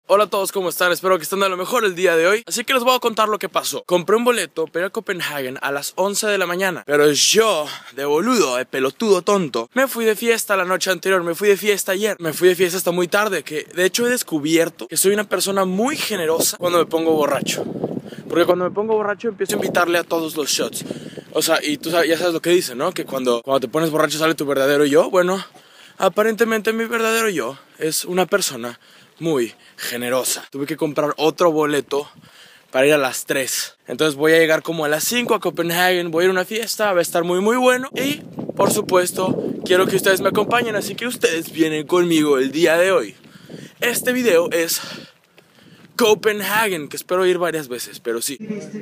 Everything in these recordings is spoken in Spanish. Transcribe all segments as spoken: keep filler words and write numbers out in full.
Hola a todos, ¿cómo están? Espero que estén de lo mejor el día de hoy. Así que les voy a contar lo que pasó. Compré un boleto para ir a Copenhagen a las once de la mañana, pero yo, de boludo, de pelotudo tonto, me fui de fiesta la noche anterior, me fui de fiesta ayer, me fui de fiesta hasta muy tarde, que de hecho he descubierto que soy una persona muy generosa cuando me pongo borracho. Porque cuando me pongo borracho empiezo a invitarle a todos los shots. O sea, y tú sabes, ya sabes lo que dicen, ¿no? Que cuando, cuando te pones borracho sale tu verdadero yo. Bueno, aparentemente mi verdadero yo es una persona muy generosa. Tuve que comprar otro boleto para ir a las tres. Entonces voy a llegar como a las cinco a Copenhagen. Voy a ir a una fiesta, va a estar muy muy bueno. Y por supuesto quiero que ustedes me acompañen, así que ustedes vienen conmigo el día de hoy. Este video es Copenhagen, que espero ir varias veces, pero sí.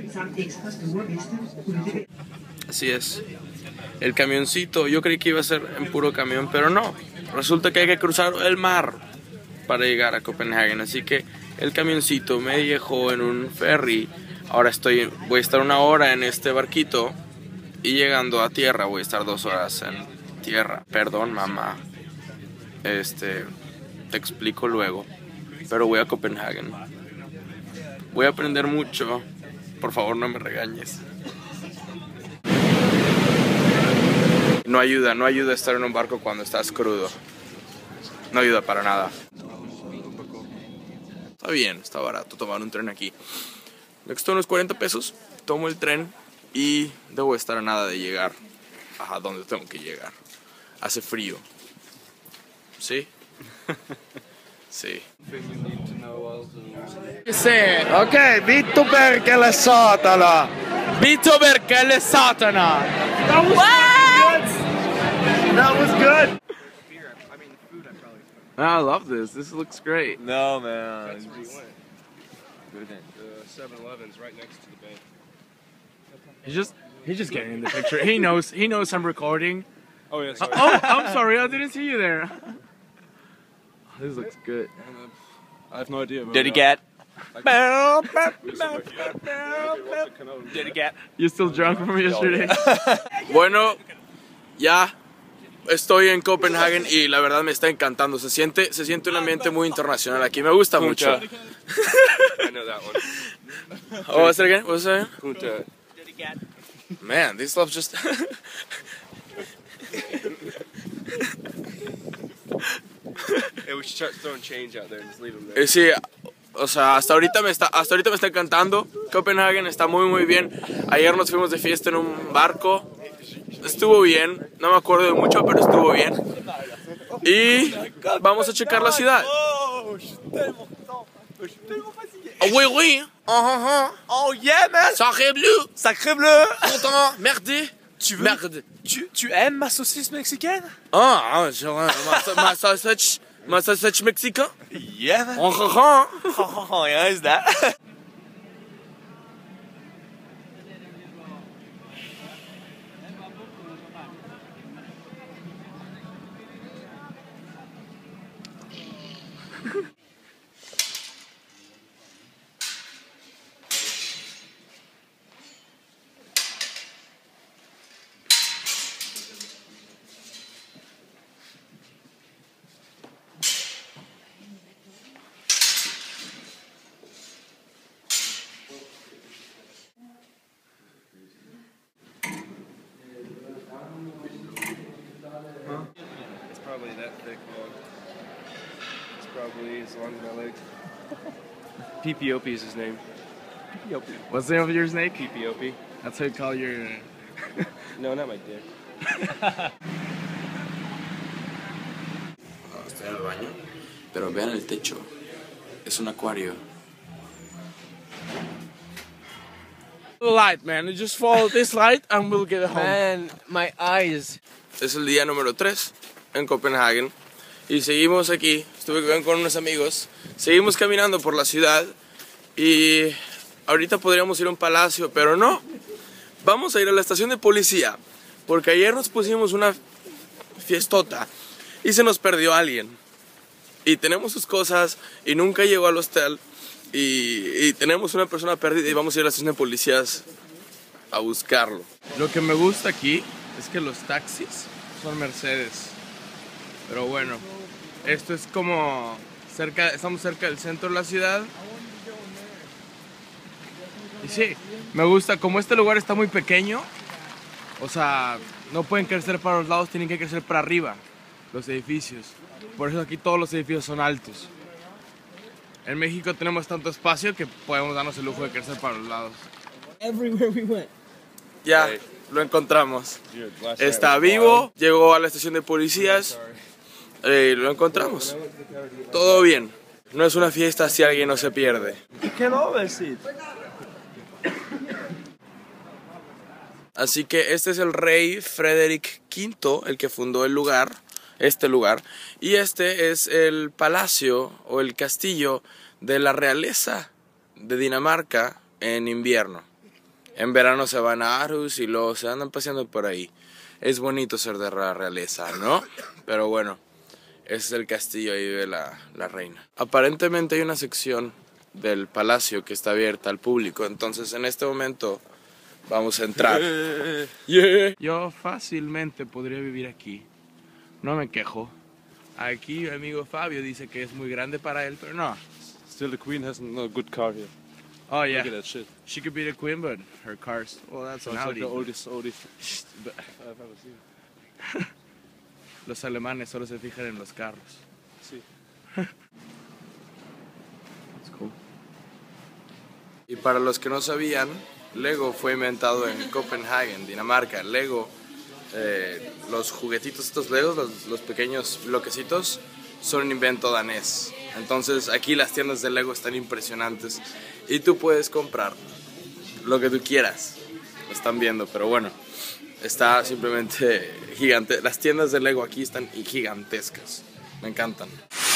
Así es. El camioncito, yo creí que iba a ser en puro camión, pero no. Resulta que hay que cruzar el mar para llegar a Copenhagen, así que el camioncito me dejó en un ferry. Ahora estoy, voy a estar una hora en este barquito y llegando a tierra voy a estar dos horas en tierra. Perdón, mamá, este, te explico luego, pero voy a Copenhagen. Voy a aprender mucho, por favor no me regañes. No ayuda, no ayuda estar en un barco cuando estás crudo. No ayuda para nada. Está bien, está barato tomar un tren aquí. Me costó unos cuarenta pesos. Tomo el tren y debo estar a nada de llegar a donde tengo que llegar. Hace frío. ¿Sí? Sí. Ok, vittu perkele saatana! Vittu perkele satana! What? That was good! I love this. This looks great. No, man. That's where you went. The seven eleven's right next to the bank. He's just he's just getting in the picture. He knows he knows I'm recording. Oh, yeah, sorry. Oh, I'm sorry. I didn't see you there. This looks good. I have no idea. Did he get? Did he get? You still drunk from yesterday? Bueno, ya estoy en Copenhagen y la verdad me está encantando. Se siente, se siente un ambiente muy internacional aquí. Me gusta mucho. I know that one. Oh, what's it again? What's it again? Punta. Man, these loves just. Hey, we should start throwing change out there and just leave them Eh, there. Sí, o sea, hasta ahorita me está, hasta ahorita me está encantando. Copenhagen está muy muy bien. Ayer nos fuimos de fiesta en un barco. Estuvo bien, no me acuerdo de mucho, pero estuvo bien. Y vamos a checar la ciudad. Oh, oui, oui. Uh -huh. Oh yeah, man! Sacré bleu. Sacré bleu! Content, merde. Tu veux? Merde. Tu, tu aimes ma saucisse mexicaine? Ah, ah, genre, ma, ma sausage, ma sausage mexicain. Yeah, man! Uh -huh. Oh, yeah, is that? It's probably that thick, man. It's probably as long as my leg. P P O P is his name. P P O P. What's the name of your snake? P P O P. That's how you call your. No, not my dick. Estoy en el baño, pero vean el techo. Es un acuario. Light, man. You just follow this light and we'll get home. Man, my eyes. Es el día número tres en Copenhagen y seguimos aquí. Estuve con unos amigos. Seguimos caminando por la ciudad y ahorita podríamos ir a un palacio, pero no. Vamos a ir a la estación de policía porque ayer nos pusimos una fiestota y se nos perdió alguien. Y tenemos sus cosas y nunca llegó al hostel. Y, y tenemos una persona perdida y vamos a ir a la estación de policías a buscarlo. Lo que me gusta aquí es que los taxis son Mercedes. Pero bueno, esto es como cerca, estamos cerca del centro de la ciudad. Y sí, me gusta, como este lugar está muy pequeño, o sea, no pueden crecer para los lados, tienen que crecer para arriba, los edificios. Por eso aquí todos los edificios son altos. En México tenemos tanto espacio que podemos darnos el lujo de crecer para los lados. Everywhere we went. Ya, lo encontramos. Está vivo, llegó a la estación de policías, eh, lo encontramos. Todo bien. No es una fiesta si alguien no se pierde. Así que este es el rey Frederick quinto, el que fundó el lugar, este lugar. Y este es el palacio o el castillo de la realeza de Dinamarca en invierno. En verano se van a Aarhus y luego se andan paseando por ahí. Es bonito ser de la realeza, ¿no? Pero bueno, ese es el castillo, ahí vive la, la reina. Aparentemente hay una sección del palacio que está abierta al público, entonces en este momento vamos a entrar. Yeah. Yo fácilmente podría vivir aquí, no me quejo. Aquí mi amigo Fabio dice que es muy grande para él, pero no. Still, the queen has no good car here. Oh yeah, Look at that shit. she could be the queen, but her car's, well, that's an Sounds like Audi. the oldest, oldest I've ever seen. Los alemanes solo se fijan en los carros. Sí. That's cool. Y para los que no sabían, Lego fue inventado en Copenhagen, Dinamarca. Lego, eh, los juguetitos, estos Legos, los, los pequeños bloquecitos, son un invento danés. Entonces aquí las tiendas de Lego están impresionantes y tú puedes comprar lo que tú quieras. Lo están viendo, pero bueno, está simplemente gigante. Las tiendas de Lego aquí están gigantescas. Me encantan.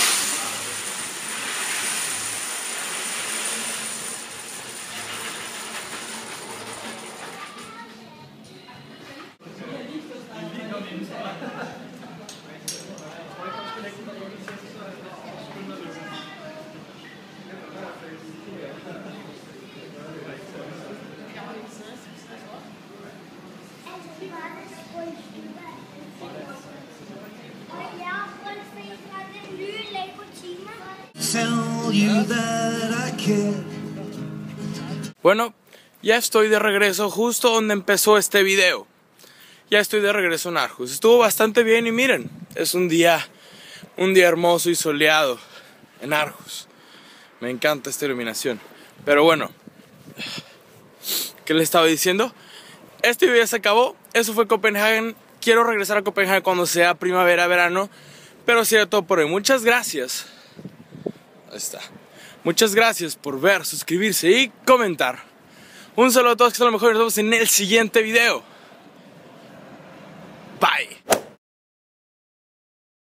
Bueno, ya estoy de regreso justo donde empezó este video. Ya estoy de regreso en Aarhus. Estuvo bastante bien y miren, es un día, un día hermoso y soleado en Aarhus. Me encanta esta iluminación. Pero bueno, ¿qué les estaba diciendo? Este video ya se acabó. Eso fue Copenhagen. Quiero regresar a Copenhagen cuando sea primavera, verano. Pero sería todo por hoy. Muchas gracias. Ahí está. Muchas gracias por ver, suscribirse y comentar. Un saludo a todos, que son los mejores. Nos vemos en el siguiente video. Bye.